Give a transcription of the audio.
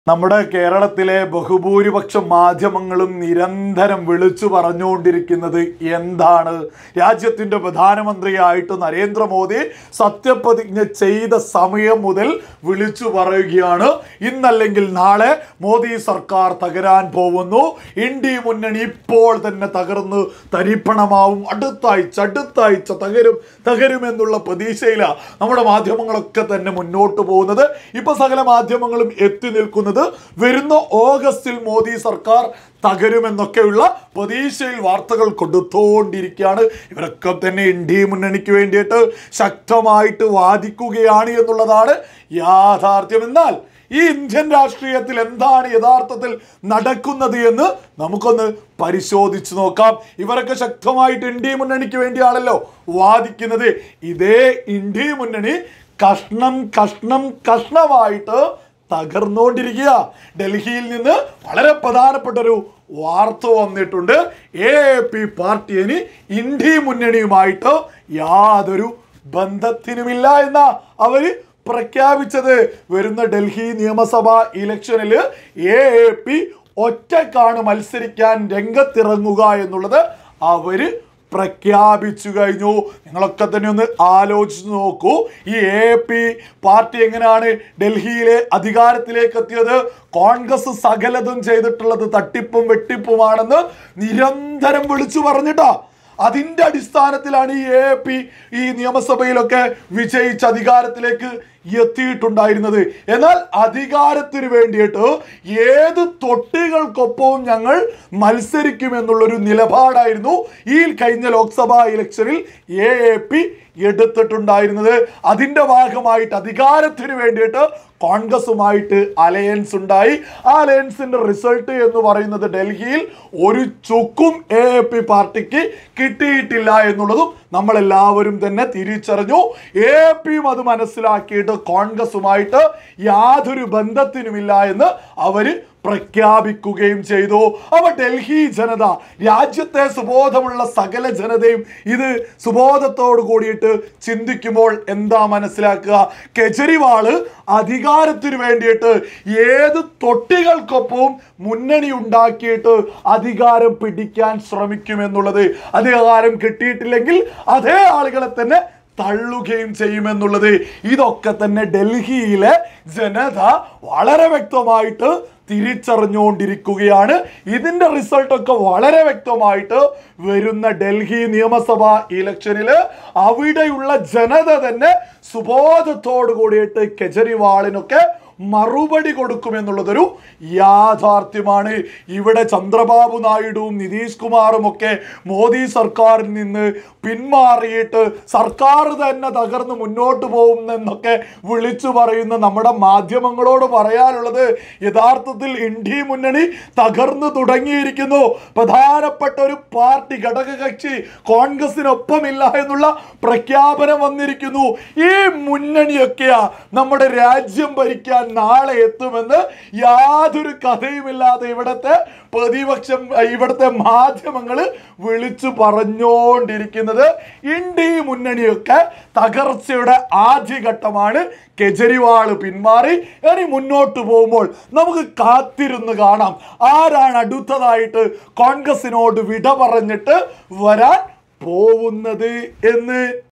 നമ്മുടെ കേരളത്തിലെ ബഹുഭൂരിപക്ഷം മാധ്യമങ്ങളും നിരന്തരം വിളിച്ചു പറഞ്ഞുകൊണ്ടിരിക്കുന്നത് എന്താണ്? രാജ്യത്തിൻ്റെ പ്രധാനമന്ത്രിയായിട്ട് നരേന്ദ്രമോദി സത്യപ്രതിജ്ഞ ചെയ്ത സമയം മുതൽ വിളിച്ചു പറയുകയാണ്, ഇന്നല്ലെങ്കിൽ നാളെ മോദി സർക്കാർ തകരാൻ പോകുന്നു, ഇന്ത്യ മുന്നണി ഇപ്പോൾ തന്നെ തകർന്ന് തരിപ്പണമാവും, അടുത്താഴ്ച തകരുമെന്നുള്ള പ്രതീക്ഷയിലാണ് നമ്മുടെ മാധ്യമങ്ങളൊക്കെ തന്നെ മുന്നോട്ട് പോകുന്നത്. ഇപ്പൊ സകല മാധ്യമങ്ങളും എത്തി നിൽക്കുന്നത് വരുന്ന ഓഗസ്റ്റിൽ മോദി സർക്കാർ തകരുമെന്നൊക്കെയുള്ള പ്രതീക്ഷയിൽ വാർത്തകൾ കൊടുത്തുകൊണ്ടിരിക്കുകയാണ്. ഇവരൊക്കെ തന്നെ ഇന്ത്യ മുന്നണിക്ക് വേണ്ടിയിട്ട് ശക്തമായിട്ട് വാദിക്കുകയാണ് എന്നുള്ളതാണ് യാഥാർത്ഥ്യം. എന്നാൽ ഈ ഇന്ത്യൻ രാഷ്ട്രീയത്തിൽ എന്താണ് യഥാർത്ഥത്തിൽ നടക്കുന്നത് എന്ന് നമുക്കൊന്ന് പരിശോധിച്ചു നോക്കാം. ഇവരൊക്കെ ശക്തമായിട്ട് ഇന്ത്യ മുന്നണിക്ക് വേണ്ടിയാണല്ലോ വാദിക്കുന്നത്. ഇതേ ഇന്ത്യ മുന്നണി കഷ്ണമായിട്ട് തകർന്നുകൊണ്ടിരിക്കുക. ഡൽഹിയിൽ നിന്ന് വളരെ പ്രധാനപ്പെട്ടൊരു വാർത്ത വന്നിട്ടുണ്ട്. AAP പാർട്ടിന് ഇന്ത്യ മുന്നണിയുമായിട്ട് യാതൊരു ബന്ധത്തിനുമില്ല എന്ന അവര് പ്രഖ്യാപിച്ചത്. വരുന്ന ഡൽഹി നിയമസഭാ ഇലക്ഷനിൽ AAP ഒറ്റക്കാണ് മത്സരിക്കാൻ രംഗത്തിറങ്ങുക എന്നുള്ളത് അവര് പ്രഖ്യാപിച്ചു കഴിഞ്ഞു. നിങ്ങളൊക്കെ തന്നെ ഒന്ന് ആലോചിച്ച് നോക്കൂ, ഈ AAP പാർട്ടി എങ്ങനെയാണ് ഡൽഹിയിലെ അധികാരത്തിലേക്ക് എത്തിയത്? കോൺഗ്രസ് സകലതും ചെയ്തിട്ടുള്ളത് തട്ടിപ്പും വെട്ടിപ്പുമാണെന്ന് നിരന്തരം വിളിച്ചു പറഞ്ഞിട്ടാ. അതിൻ്റെ അടിസ്ഥാനത്തിലാണ് ഈ AAP ഈ നിയമസഭയിലൊക്കെ വിജയിച്ച് അധികാരത്തിലേക്ക് എത്തിയിട്ടുണ്ടായിരുന്നത്. എന്നാൽ അധികാരത്തിന് വേണ്ടിയിട്ട് ഏത് തൊട്ടികൾക്കൊപ്പവും ഞങ്ങൾ മത്സരിക്കുമെന്നുള്ളൊരു നിലപാടായിരുന്നു ഈ കഴിഞ്ഞ ലോക്സഭാ ഇലക്ഷനിൽ AAP എടുത്തിട്ടുണ്ടായിരുന്നത്. അതിൻ്റെ ഭാഗമായിട്ട് അധികാരത്തിന് വേണ്ടിയിട്ട് കോൺഗ്രസുമായിട്ട് അലയൻസ് ഉണ്ടായി. ആ അലയൻസിന്റെ റിസൾട്ട് എന്ന് പറയുന്നത് ഡൽഹിയിൽ ഒരു ചുക്കും AAP പാർട്ടിക്ക് കിട്ടിയിട്ടില്ല എന്നുള്ളതും നമ്മളെല്ലാവരും തന്നെ തിരിച്ചറിഞ്ഞു. AAP അത് മനസ്സിലാക്കിയിട്ട് കോൺഗ്രസുമായിട്ട് യാതൊരു ബന്ധത്തിനുമില്ല എന്ന് അവര് പ്രഖ്യാപിക്കുകയും ചെയ്തു. അപ്പൊ ഡൽഹി ജനത, രാജ്യത്തെ സുബോധമുള്ള സകല ജനതയും ഇത് സുബോധത്തോട് കൂടിയിട്ട് ചിന്തിക്കുമ്പോൾ എന്താ മനസ്സിലാക്കുക? കെജ്രിവാള് അധികാരത്തിന് വേണ്ടിയിട്ട് ഏത് തൊട്ടികൾക്കൊപ്പവും മുന്നണി ഉണ്ടാക്കിയിട്ട് അധികാരം പിടിക്കാൻ ശ്രമിക്കുമെന്നുള്ളത്, അധികാരം കിട്ടിയിട്ടില്ലെങ്കിൽ അതേ ആളുകളെ തന്നെ തള്ളുകയും ചെയ്യുമെന്നുള്ളത്, ഇതൊക്കെ തന്നെ ഡൽഹിയിലെ ജനത വളരെ വ്യക്തമായിട്ട് തിരിച്ചറിഞ്ഞുകൊണ്ടിരിക്കുകയാണ്. ഇതിന്റെ റിസൾട്ടൊക്കെ വളരെ വ്യക്തമായിട്ട് വരുന്ന ഡൽഹി നിയമസഭാ ഇലക്ഷനിൽ അവിടെയുള്ള ജനത തന്നെ സുബോധത്തോടു കൂടിയിട്ട് കെജ്രിവാളിനൊക്കെ മറുപടി കൊടുക്കുമെന്നുള്ളതൊരു യാഥാർത്ഥ്യമാണ്. ഇവിടെ ചന്ദ്രബാബു നായിഡുവും നിതീഷ് കുമാറും ഒക്കെ മോദി സർക്കാരിൽ നിന്ന് പിന്മാറിയിട്ട് സർക്കാർ തന്നെ തകർന്ന് മുന്നോട്ട് പോകുമെന്നൊക്കെ വിളിച്ചു പറയുന്ന നമ്മുടെ മാധ്യമങ്ങളോട് പറയാനുള്ളത്, യഥാർത്ഥത്തിൽ ഇന്ത്യ മുന്നണി തകർന്നു തുടങ്ങിയിരിക്കുന്നു. പ്രധാനപ്പെട്ട ഒരു പാർട്ടി ഘടകകക്ഷി കോൺഗ്രസിനൊപ്പമില്ല എന്നുള്ള പ്രഖ്യാപനം വന്നിരിക്കുന്നു. ഈ മുന്നണിയൊക്കെയാ നമ്മുടെ രാജ്യം ഭരിക്കാൻ നാളെ എത്തുമെന്ന് യാതൊരു കഥയുമില്ലാതെ ഇവിടുത്തെ പ്രതിപക്ഷം, ഇവിടുത്തെ മാധ്യമങ്ങൾ വിളിച്ചു പറഞ്ഞുകൊണ്ടിരിക്കുന്നത്. ഇന്ത്യ മുന്നണിയൊക്കെ തകർച്ചയുടെ ആദ്യഘട്ടമാണ്. കെജ്രിവാള് പിന്മാറി ഇനി മുന്നോട്ട് പോകുമ്പോൾ നമുക്ക് കാത്തിരുന്ന് കാണാം ആരാണ് അടുത്തതായിട്ട് കോൺഗ്രസിനോട് വിട പറഞ്ഞിട്ട് വരാൻ പോകുന്നത് എന്ന്.